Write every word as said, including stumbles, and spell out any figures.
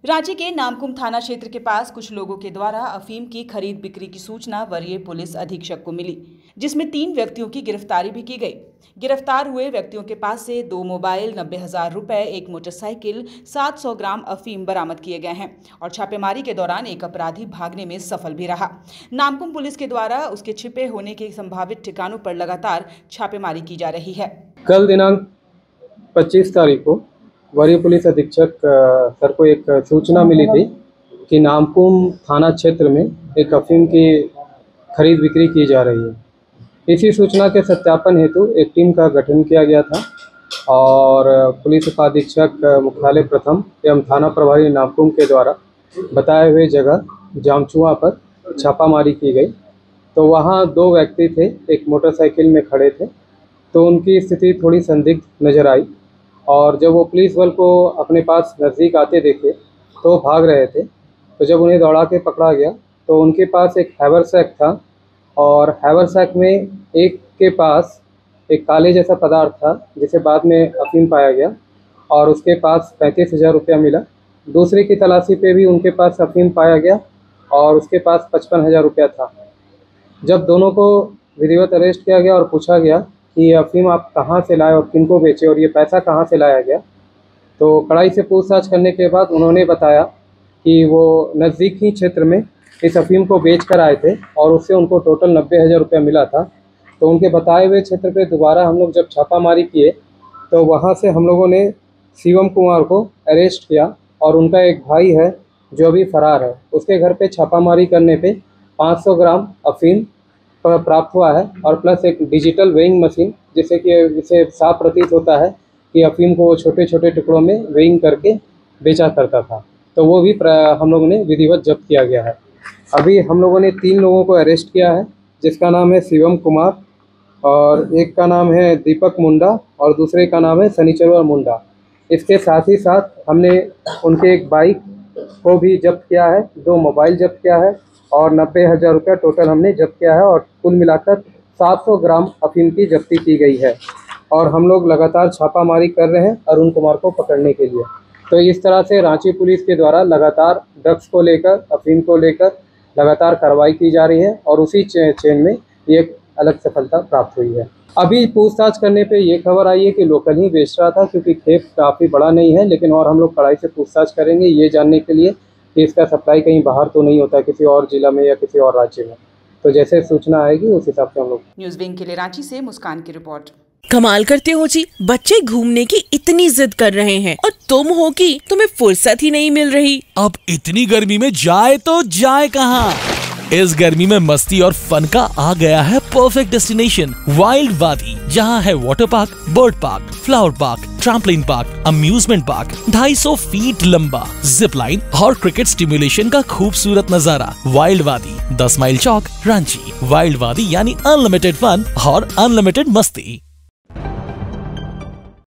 रांची के नामकुम थाना क्षेत्र के पास कुछ लोगों के द्वारा अफीम की खरीद बिक्री की सूचना वरीय पुलिस अधीक्षक को मिली, जिसमें तीन व्यक्तियों की गिरफ्तारी भी की गई। गिरफ्तार हुए व्यक्तियों के पास से दो मोबाइल, नब्बे हजार रुपए, एक मोटरसाइकिल, सात सौ ग्राम अफीम बरामद किए गए हैं और छापेमारी के दौरान एक अपराधी भागने में सफल भी रहा। नामकुम पुलिस के द्वारा उसके छिपे होने के संभावित ठिकानों पर लगातार छापेमारी की जा रही है। कल दिनांक पच्चीस तारीख को वरीय पुलिस अधीक्षक सर को एक सूचना मिली थी कि नामकुम थाना क्षेत्र में एक अफीम की खरीद बिक्री की जा रही है। इसी सूचना के सत्यापन हेतु एक टीम का गठन किया गया था और पुलिस उपाधीक्षक मुख्यालय प्रथम एवं थाना प्रभारी नामकुम के द्वारा बताए हुए जगह जामचुआ पर छापामारी की गई। तो वहाँ दो व्यक्ति थे, एक मोटरसाइकिल में खड़े थे, तो उनकी स्थिति थोड़ी संदिग्ध नज़र आई और जब वो पुलिस बल को अपने पास नज़दीक आते देखे तो भाग रहे थे। तो जब उन्हें दौड़ा के पकड़ा गया तो उनके पास एक हैवरसैक था और हैवरसैक में एक के पास एक काले जैसा पदार्थ था जिसे बाद में अफीम पाया गया और उसके पास पैंतीस हज़ार रुपया मिला। दूसरे की तलाशी पे भी उनके पास अफीम पाया गया और उसके पास पचपन हज़ार रुपया था। जब दोनों को विधिवत अरेस्ट किया गया और पूछा गया कि ये अफीम आप कहाँ से लाए और किनको बेचे और ये पैसा कहाँ से लाया गया, तो कड़ाई से पूछताछ करने के बाद उन्होंने बताया कि वो नज़दीक ही क्षेत्र में इस अफीम को बेच कर आए थे और उससे उनको टोटल नब्बे हज़ार रुपया मिला था। तो उनके बताए हुए क्षेत्र पे दोबारा हम लोग जब छापामारी किए तो वहाँ से हम लोगों ने शिवम कुमार को अरेस्ट किया और उनका एक भाई है जो अभी फरार है। उसके घर पे छापामारी करने पे पाँच सौ ग्राम अफीम प्राप्त हुआ है और प्लस एक डिजिटल वेइंग मशीन जिससे कि इसे साफ प्रतीत होता है कि अफीम को छोटे छोटे टुकड़ों में वेइंग करके बेचा करता था। तो वो भी हम लोगों ने विधिवत जब्त किया गया है। अभी हम लोगों ने तीन लोगों को अरेस्ट किया है, जिसका नाम है शिवम कुमार और एक का नाम है दीपक मुंडा और दूसरे का नाम है शनिचरवर मुंडा। इसके साथ ही साथ हमने उनके एक बाइक को भी जब्त किया है, दो मोबाइल जब्त किया है और नब्बे हज़ार रुपया टोटल हमने जब्त किया है और कुल मिलाकर सात सौ ग्राम अफीम की जब्ती की गई है और हम लोग लगातार छापामारी कर रहे हैं अरुण कुमार को पकड़ने के लिए। तो इस तरह से रांची पुलिस के द्वारा लगातार ड्रग्स को लेकर, अफीम को लेकर लगातार कार्रवाई की जा रही है और उसी चेन में एक अलग सफलता प्राप्त हुई है। अभी पूछताछ करने पे ये खबर आई है कि लोकल ही बेच रहा था, क्योंकि खेप काफ़ी बड़ा नहीं है, लेकिन और हम लोग कड़ाई से पूछताछ करेंगे ये जानने के लिए कि इसका सप्लाई कहीं बाहर तो नहीं होता किसी और जिला में या किसी और राज्य में। तो जैसे सूचना आएगी उस हिसाब से हम लोग। न्यूज़ विंग के लिए रांची से मुस्कान की रिपोर्ट। कमाल करते हो जी, बच्चे घूमने की इतनी जिद कर रहे हैं और तुम हो कि तुम्हें फुर्सत ही नहीं मिल रही। अब इतनी गर्मी में जाए तो जाए कहाँ? इस गर्मी में मस्ती और फन का आ गया है परफेक्ट डेस्टिनेशन, वाइल्ड वादी, जहाँ है water park, bird park, flower park, trampoline park, amusement park, ढाई सौ फीट लंबा, जिप लाइन और क्रिकेट स्टिमुलेशन का खूबसूरत नजारा। वाइल्ड वादी, दस माइल चौक, रांची। वाइल्ड वादी यानी अनलिमिटेड फन और अनलिमिटेड मस्ती।